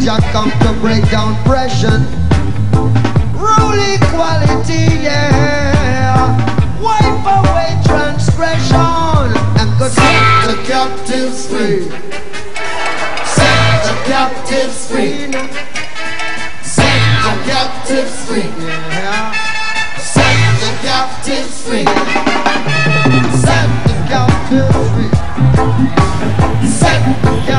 Jah come to break down oppression, rule equality, yeah. Wipe away transgression and go set the captives free. Set the captives free. Set the captives free. Yeah. Set the captives free. Set the captives free. Set the captives free.